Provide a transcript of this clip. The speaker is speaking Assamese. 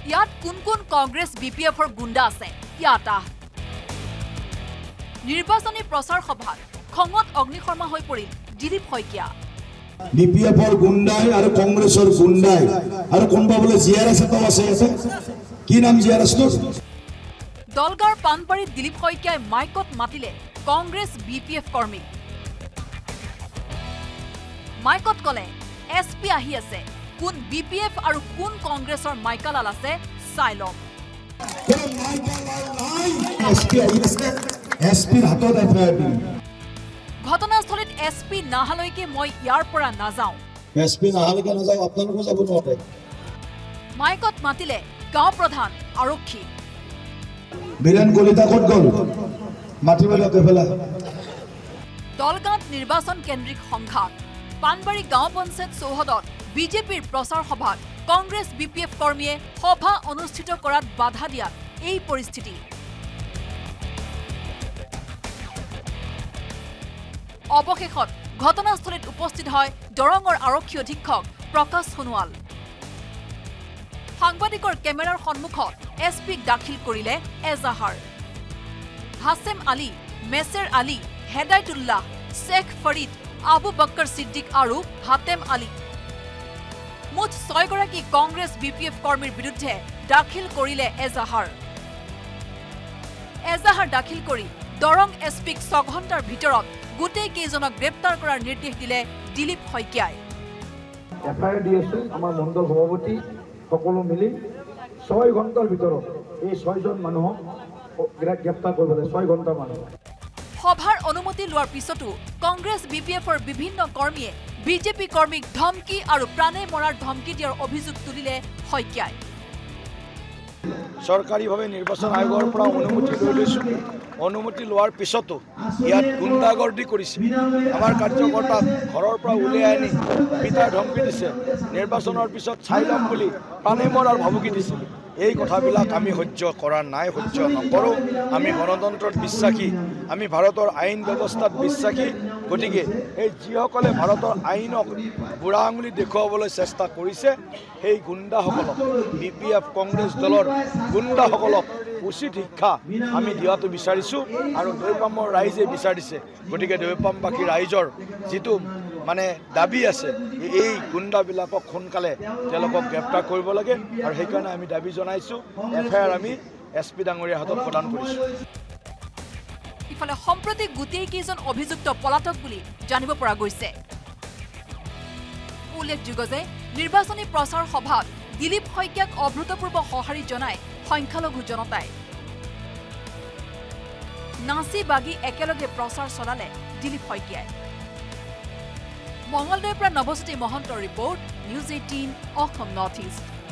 ইয়াত কোন কোন কংগ্ৰেছ বিপিএফৰ গুণ্ডা আছে ইয়াত নিৰ্বাচনী প্ৰচাৰ সভাত খঙত অগ্নিশৰ্মা হৈ পৰিল দিলীপ শইকীয়া বিপিএফৰ গুণ্ডাই আৰু কংগ্ৰেছৰ গুণ্ডাই আৰু কোনবা বলে জিআৰএছ এটা আছে কি নাম জিআৰএছটো দলগাৰ পানবাৰীত দিলীপ শইকীয়াই মাইকত মাতিলে কংগ্ৰেছ বিপিএফ কৰ্মী মাইকত কলে এছপি আহি আছে কোন বিপিএফ আৰু কোন কংগ্ৰেছৰ মাইকালাল আছে চাই লওক ঘটনাস্থলীত এছপি নাহালৈকে মই ইয়াৰ পৰা নাযাওঁ এছপি নাহালৈকে নাযাওঁ আপোনালোকো যাব নোৱাৰে মাইকত মাতিলে গাঁও প্ৰধান আৰক্ষী বীৰেন কলিতা ক'ত গ'ল মাতিবলৈ কৈফেলা দলগাঁৱত নিৰ্বাচন কেন্দ্ৰিক সংঘাত পানবাৰী গাঁও পঞ্চায়ত চৌহদত বিজেপিৰ প্ৰচাৰ সভাত কংগ্ৰেছ বিপিএফ কৰ্মীয়ে সভা অনুষ্ঠিত কৰাত বাধা দিয়াত এই পৰিস্থিতি অৱশেষত ঘটনাস্থলীত উপস্থিত হয় দৰঙৰ আৰক্ষী অধীক্ষক প্ৰকাশ সোণোৱাল সাংবাদিকৰ কেমেৰাৰ সন্মুখত এছপিক দাখিল কৰিলে এজাহাৰ হাছেম আলী মেছেৰ আলী হেদায়তুল্লাহ শেখ ফৰিদ আবু বক্কৰ সিদ্দিক আৰু হাতেম আলী মুঠ 6 গৰাকী কংগ্ৰেছ বিপিএফ কৰ্মীৰ বিৰুদ্ধে দাখিল কৰিলে এজাহাৰ দাখিল কৰি দৰং এছপিক 6 ঘণ্টাৰ ভিতৰত গোটেই কেইজনক গ্ৰেপ্তাৰ কৰাৰ নিৰ্দেশ দিলে দিলীপ শইকীয়াই এফআইআৰ দি আছো আমাৰ মণ্ডল সভাপতি সকলো মিলি 6 ঘণ্টাৰ ভিতৰত এই 6 জন মানুহক গ্ৰেপ্তাৰ কৰিব লাগে 6 ঘণ্টা মানুহ সভাৰ অনুমতি লোৱাৰ পিছতো কংগ্ৰেছ বিপিএফৰ বিভিন্ন কৰ্মীয়ে বিজেপি কৰ্মীক ধমকি আৰু প্ৰাণে মৰাৰ ধমকি দিয়াৰ অভিযোগ তুলিলে শইকীয়াই চৰকাৰীভাৱে নিৰ্বাচন আয়োগৰ পৰা অনুমতি লৈ লৈছো অনুমতি লোৱাৰ পিছতো ইয়াত গুণ্ডাগৰ্দি কৰিছে আমাৰ কাৰ্যকৰ্তাক ঘৰৰ পৰা উলিয়াই আনি পিতাৰ ধমকি দিছে নিৰ্বাচনৰ পিছত চাই ল'ম বুলি প্ৰাণে মৰাৰ ভাবুকি দিছে এই কথাবিলাক আমি সহ্য কৰা নাই সহ্য নকৰোঁ আমি গণতন্ত্ৰত বিশ্বাসী আমি ভাৰতৰ আইন ব্যৱস্থাত বিশ্বাসী গতিকে এই যিসকলে ভাৰতৰ আইনক বুঢ়া আঙুলি দেখুৱাবলৈ চেষ্টা কৰিছে সেই গুণ্ডাসকলক বিপিএফ কংগ্ৰেছ দলৰ গুণ্ডাসকলক উচিত শিক্ষা আমি দিয়াটো বিচাৰিছোঁ আৰু দৈপামৰ ৰাইজে বিচাৰিছে গতিকে দৈপামবাসী ৰাইজৰ যিটো মানে দাবী আছে এই গুণ্ডাবিলাকক সোনকালে তেওঁলোকক গ্ৰেপ্তাৰ কৰিব লাগে আৰু সেইকাৰণে আমি দাবী জনাইছোঁ এফআইআৰ আমি এছপি ডাঙৰীয়াৰ হাতত প্ৰদান কৰিছোঁ ইফালে সম্প্ৰতি গোটেই কেইজন অভিযুক্ত পলাতক বুলি জানিব পৰা গৈছে উল্লেখযোগ্য যে নিৰ্বাচনী প্ৰচাৰ সভাত দিলীপ শইকীয়াক অভূতপূৰ্ব সঁহাৰি জনাই সংখ্যালঘু জনতাই নাচি বাগি একেলগে প্ৰচাৰ চলালে দিলীপ শইকীয়াই মঙলদৈৰ পৰা নৱজ্যোতি মহন্তৰ report news 18 Assam north east